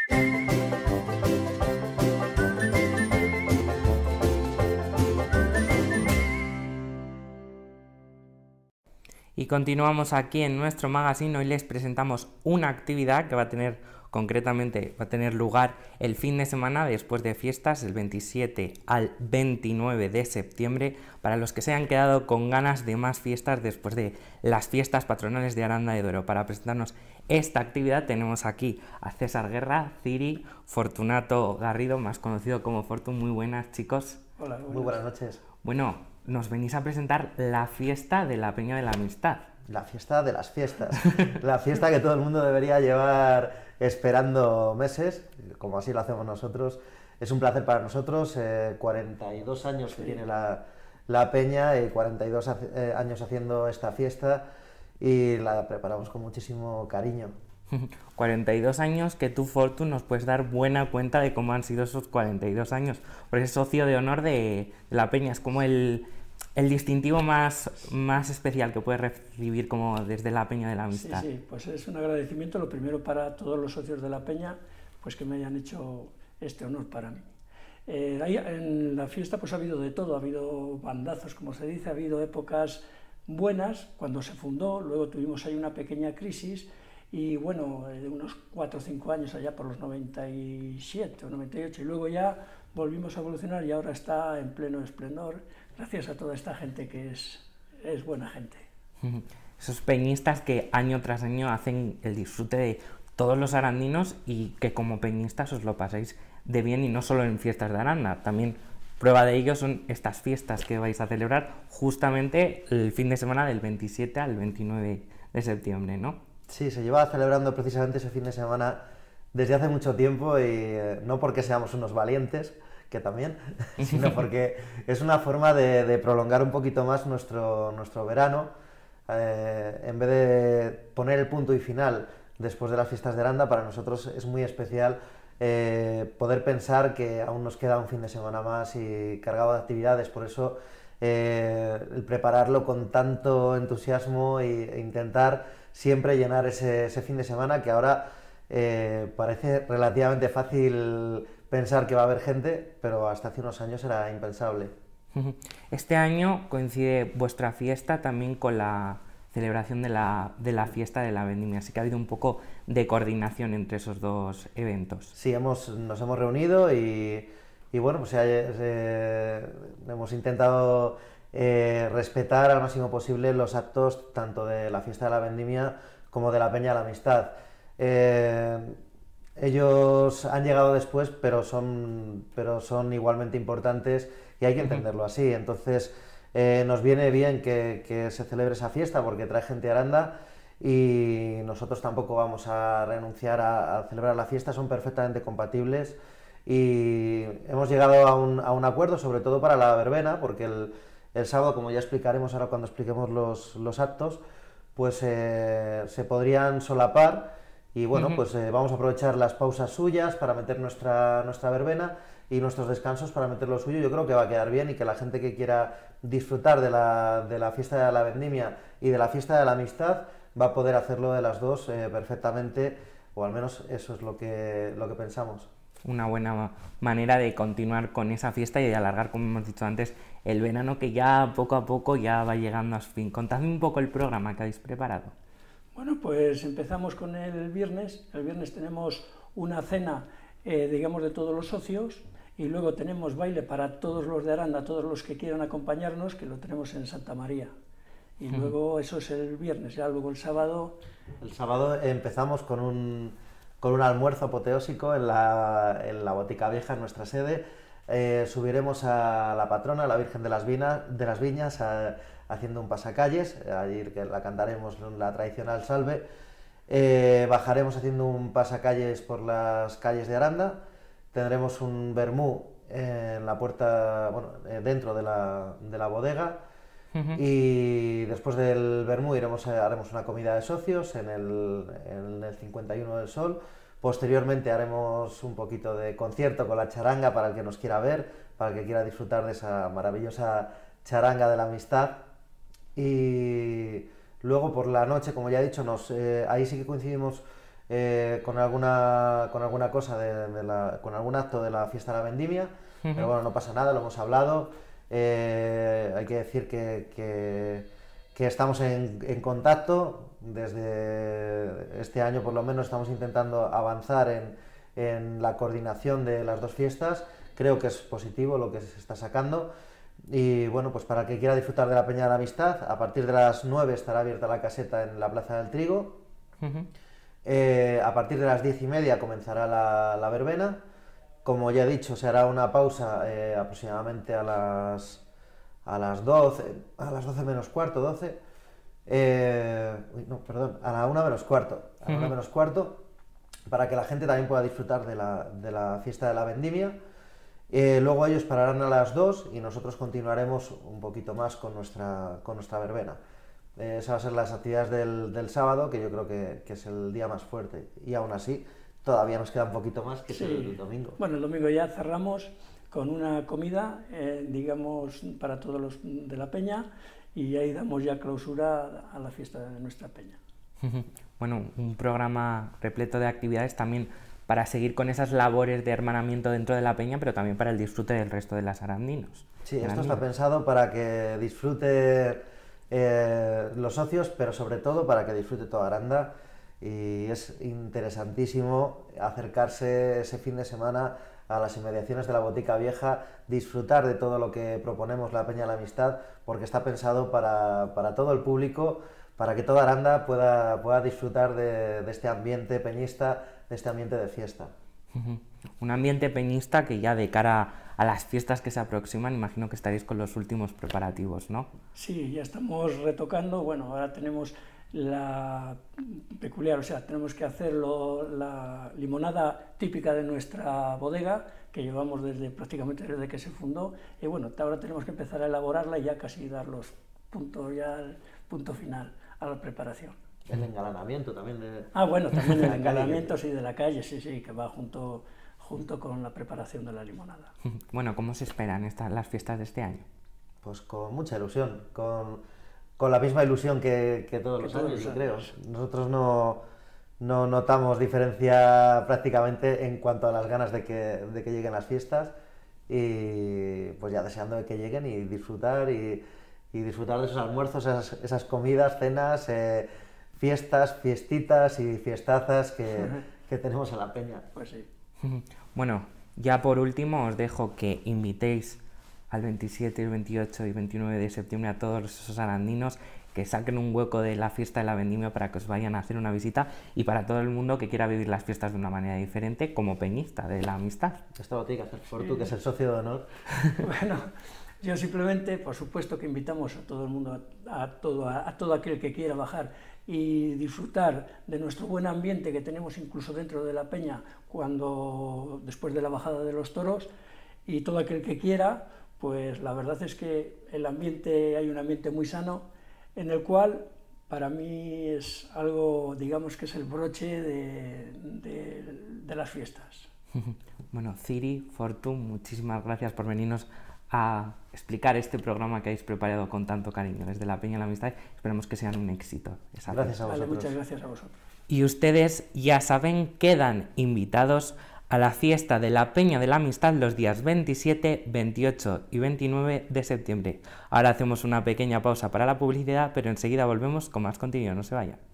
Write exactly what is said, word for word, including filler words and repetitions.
Y continuamos aquí en nuestro magazine. Hoy les presentamos una actividad que va a tener, concretamente, va a tener lugar el fin de semana después de fiestas, del veintisiete al veintinueve de septiembre, para los que se han quedado con ganas de más fiestas después de las fiestas patronales de Aranda de Duero. Para presentarnos esta actividad tenemos aquí a César Guerra, Ciri, Fortunato Garrido, más conocido como Fortun. Muy buenas, chicos. Hola, buenas. Muy buenas noches. Bueno, nos venís a presentar la fiesta de la Peña de la Amistad. La fiesta de las fiestas. La fiesta que todo el mundo debería llevar esperando meses, como así lo hacemos nosotros. Es un placer para nosotros, eh, cuarenta y dos años que sí. tiene la, la Peña y cuarenta y dos eh, años haciendo esta fiesta y la preparamos con muchísimo cariño. cuarenta y dos años que tú, Fortun, nos puedes dar buena cuenta de cómo han sido esos cuarenta y dos años. Porque es socio de honor de, de la Peña, es como el, el distintivo más, más especial que puedes recibir como desde la Peña de la Amistad. Sí, sí, pues es un agradecimiento, lo primero para todos los socios de la Peña, pues que me hayan hecho este honor para mí. Eh, ahí, en la fiesta pues ha habido de todo, ha habido bandazos, como se dice, ha habido épocas buenas cuando se fundó, luego tuvimos ahí una pequeña crisis. Y bueno, de unos cuatro o cinco años allá por los noventa y siete o noventa y ocho, y luego ya volvimos a evolucionar y ahora está en pleno esplendor, gracias a toda esta gente que es, es buena gente. Esos peñistas que año tras año hacen el disfrute de todos los arandinos y que como peñistas os lo pasáis de bien, y no solo en fiestas de Aranda, también prueba de ello son estas fiestas que vais a celebrar justamente el fin de semana del veintisiete al veintinueve de septiembre, ¿no? Sí, se lleva celebrando precisamente ese fin de semana desde hace mucho tiempo y eh, no porque seamos unos valientes, que también, sino porque es una forma de, de prolongar un poquito más nuestro, nuestro verano. Eh, en vez de poner el punto y final después de las fiestas de Aranda, para nosotros es muy especial eh, poder pensar que aún nos queda un fin de semana más y cargado de actividades. Por eso eh, el prepararlo con tanto entusiasmo e, e intentar siempre llenar ese, ese fin de semana, que ahora eh, parece relativamente fácil pensar que va a haber gente, pero hasta hace unos años era impensable. Este año coincide vuestra fiesta también con la celebración de la, de la fiesta de la vendimia, así que ha habido un poco de coordinación entre esos dos eventos. Sí, hemos, nos hemos reunido y, y bueno, pues eh, eh, hemos intentado Eh, respetar al máximo posible los actos tanto de la fiesta de la vendimia como de la Peña de la Amistad. Eh, ellos han llegado después, pero son, pero son igualmente importantes y hay que entenderlo así. Entonces eh, nos viene bien que, que se celebre esa fiesta porque trae gente a Aranda y nosotros tampoco vamos a renunciar a, a celebrar la fiesta, son perfectamente compatibles y hemos llegado a un, a un acuerdo, sobre todo para la verbena, porque el El sábado, como ya explicaremos ahora cuando expliquemos los, los actos, pues eh, se podrían solapar y bueno, uh-huh. pues eh, vamos a aprovechar las pausas suyas para meter nuestra, nuestra verbena y nuestros descansos para meter lo suyo. Yo creo que va a quedar bien y que la gente que quiera disfrutar de la, de la fiesta de la vendimia y de la fiesta de la amistad va a poder hacerlo de las dos eh, perfectamente, o al menos eso es lo que, lo que pensamos. Una buena manera de continuar con esa fiesta y de alargar, como hemos dicho antes, el verano, que ya poco a poco ya va llegando a su fin. Contadme un poco el programa que habéis preparado. Bueno, pues empezamos con el viernes. El viernes tenemos una cena, eh, digamos, de todos los socios, y luego tenemos baile para todos los de Aranda, todos los que quieran acompañarnos, que lo tenemos en Santa María. Y uh-huh. luego eso es el viernes, ya luego el sábado... El sábado empezamos con un... con un almuerzo apoteósico en la, en la Botica Vieja, en nuestra sede. Eh, subiremos a la patrona, la Virgen de las, Vina, de las Viñas, a, haciendo un pasacalles, allí que la cantaremos la tradicional salve. Eh, bajaremos haciendo un pasacalles por las calles de Aranda. Tendremos un vermú en la puerta, bueno, eh, dentro de la, de la bodega. Uh-huh. Y después del vermú iremos a, haremos una comida de socios en el, en el cincuenta y uno del Sol. Posteriormente haremos un poquito de concierto con la charanga para el que nos quiera ver, para el que quiera disfrutar de esa maravillosa charanga de la amistad. Y luego por la noche, como ya he dicho, nos, eh, ahí sí que coincidimos eh, con, alguna, con alguna cosa, de, de la, con algún acto de la fiesta de la vendimia, uh-huh. Pero bueno, no pasa nada, lo hemos hablado. Eh, hay que decir que, que, que estamos en, en contacto. Desde este año por lo menos estamos intentando avanzar en, en la coordinación de las dos fiestas. Creo que es positivo lo que se está sacando. Y bueno, pues para el que quiera disfrutar de la Peña de la Amistad, a partir de las nueve estará abierta la caseta en la Plaza del Trigo. Uh-huh. eh, a partir de las diez y media comenzará la, la verbena. Como ya he dicho, se hará una pausa eh, aproximadamente a las, a las doce, a las doce menos cuarto, doce. Eh, uy, no, perdón, a la una menos cuarto, a la una menos cuarto, para que la gente también pueda disfrutar de la, de la fiesta de la vendimia. Eh, luego ellos pararán a las dos y nosotros continuaremos un poquito más con nuestra, con nuestra verbena. Eh, esas van a ser las actividades del, del sábado, que yo creo que, que es el día más fuerte, y aún así todavía nos queda un poquito más, que sí. Es el domingo. Bueno, el domingo ya cerramos con una comida, eh, digamos, para todos los de la Peña, y ahí damos ya clausura a la fiesta de nuestra Peña. Bueno, un programa repleto de actividades también para seguir con esas labores de hermanamiento dentro de la Peña, pero también para el disfrute del resto de las arandinos. Sí, esto está pensado para que disfrute eh, los socios, pero sobre todo para que disfrute toda Aranda, y es interesantísimo acercarse ese fin de semana a las inmediaciones de la Botica Vieja, disfrutar de todo lo que proponemos la Peña de la Amistad, porque está pensado para, para todo el público, para que toda Aranda pueda, pueda disfrutar de, de este ambiente peñista, de este ambiente de fiesta. Uh-huh. Un ambiente peñista que ya de cara a las fiestas que se aproximan, imagino que estaréis con los últimos preparativos, ¿no? Sí, ya estamos retocando. Bueno, ahora tenemos la peculiar, o sea, tenemos que hacer lo, la limonada típica de nuestra bodega, que llevamos desde prácticamente desde que se fundó, y bueno, ahora tenemos que empezar a elaborarla y ya casi dar los puntos, ya el punto final a la preparación. El engalanamiento también de... Ah, bueno, también el engalanamiento, sí, de la calle, sí, sí, que va junto, junto con la preparación de la limonada. Bueno, ¿cómo se esperan estas, las fiestas de este año? Pues con mucha ilusión, con, con la misma ilusión que, que todos que los todos años, yo creo. Nosotros no, no notamos diferencia prácticamente en cuanto a las ganas de que, de que lleguen las fiestas, y pues ya deseando que lleguen y disfrutar, y, y disfrutar de esos almuerzos, esas, esas comidas, cenas, eh, fiestas, fiestitas y fiestazas que, que tenemos en la Peña. Pues sí. Bueno, ya por último os dejo que invitéis al veintisiete, el veintiocho y veintinueve de septiembre a todos esos arandinos que saquen un hueco de la fiesta de la vendimia para que os vayan a hacer una visita, y para todo el mundo que quiera vivir las fiestas de una manera diferente como peñista de la amistad. Esto lo tiene que hacer por tú, que es el socio de honor. Bueno, yo simplemente, por supuesto que invitamos a todo el mundo, a, a, todo, a, a todo aquel que quiera bajar y disfrutar de nuestro buen ambiente que tenemos incluso dentro de la Peña cuando después de la bajada de los toros, y todo aquel que quiera, pues la verdad es que el ambiente, hay un ambiente muy sano en el cual para mí es algo, digamos que es el broche de, de, de las fiestas. Bueno, Ciri, Fortu, muchísimas gracias por venirnos a explicar este programa que habéis preparado con tanto cariño desde la Peña de la Amistad. Esperemos que sean un éxito. Gracias a vosotros. Vale, muchas gracias a vosotros. Y ustedes ya saben, quedan invitados a la fiesta de la Peña de la Amistad los días veintisiete, veintiocho y veintinueve de septiembre. Ahora hacemos una pequeña pausa para la publicidad, pero enseguida volvemos con más contenido. No se vayan.